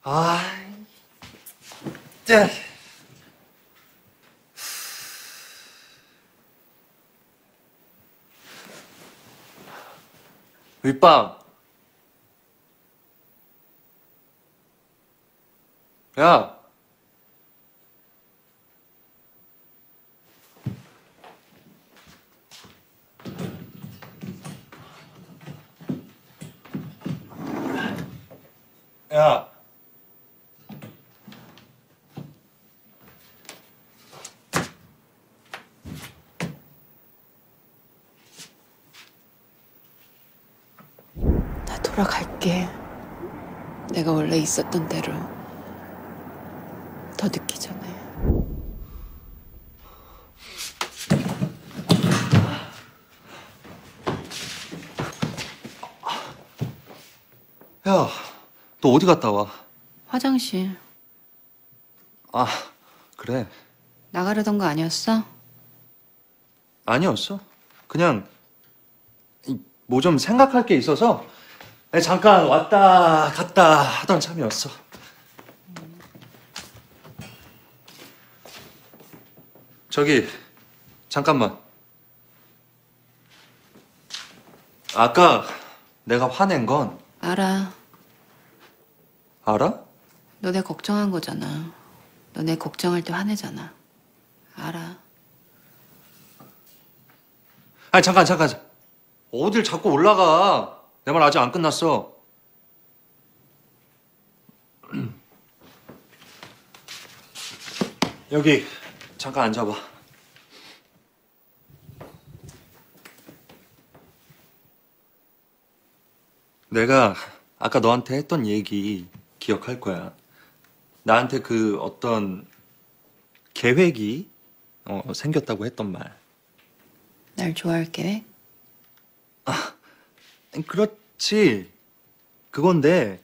아, 짜. 윗방. 야. 야. 나 돌아갈게. 내가 원래 있었던 대로. 더 늦기 전에. 야, 너 어디 갔다 와? 화장실. 아, 그래. 나가려던 거 아니었어? 아니었어. 그냥 뭐 좀 생각할 게 있어서 잠깐 왔다 갔다 하던 참이었어. 저기 잠깐만. 아까 내가 화낸 건 알아. 알아? 너 내 걱정한 거잖아. 너 내 걱정할 때 화내잖아. 알아. 아니 잠깐. 어딜 자꾸 올라가. 내 말 아직 안 끝났어. 여기 잠깐 앉아봐. 내가 아까 너한테 했던 얘기 기억할 거야. 나한테 그 어떤 계획이 생겼다고 했던 말. 날 좋아할 계획? 그렇지. 그건데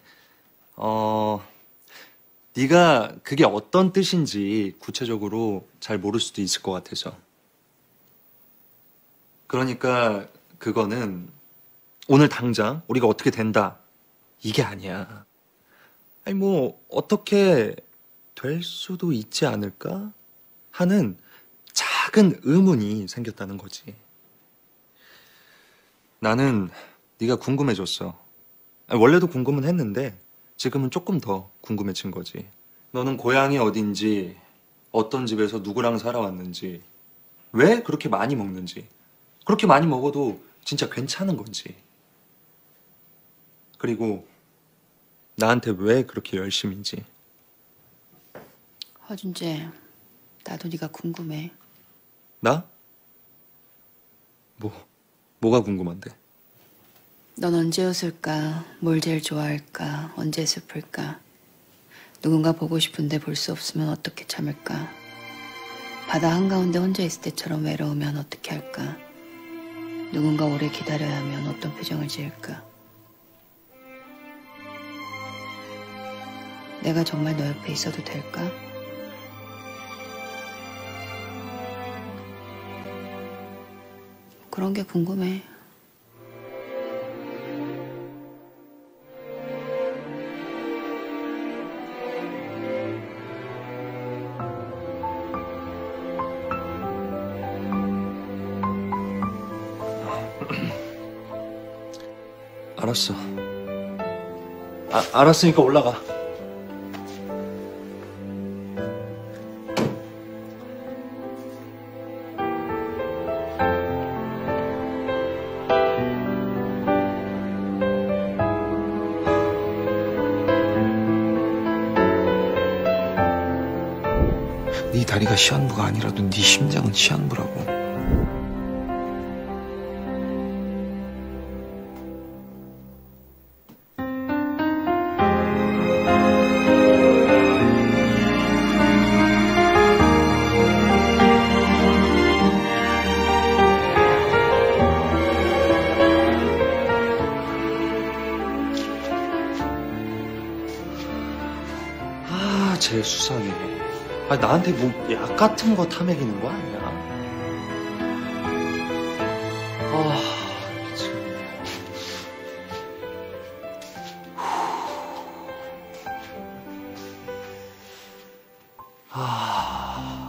네가 그게 어떤 뜻인지 구체적으로 잘 모를 수도 있을 것 같아서. 그러니까 그거는 오늘 당장 우리가 어떻게 된다 이게 아니야. 아니 뭐 어떻게 될 수도 있지 않을까 하는 작은 의문이 생겼다는 거지. 나는 네가 궁금해졌어. 아니, 원래도 궁금은 했는데 지금은 조금 더 궁금해진 거지. 너는 고향이 어딘지, 어떤 집에서 누구랑 살아왔는지, 왜 그렇게 많이 먹는지, 그렇게 많이 먹어도 진짜 괜찮은 건지, 그리고 나한테 왜 그렇게 열심인지. 허준재, 나도 네가 궁금해. 나? 뭐가 궁금한데? 넌 언제 웃을까? 뭘 제일 좋아할까? 언제 슬플까? 누군가 보고 싶은데 볼 수 없으면 어떻게 참을까? 바다 한가운데 혼자 있을 때처럼 외로우면 어떻게 할까? 누군가 오래 기다려야 하면 어떤 표정을 지을까? 내가 정말 너 옆에 있어도 될까? 그런 게 궁금해. 알았어. 알았으니까 올라가. 네 다리가 시한부가 아니라도 네 심장은 시한부라고. 쟤 수상해. 나한테 뭐 약 같은 거 타먹이는 거 아니야? 미치겠네. 아...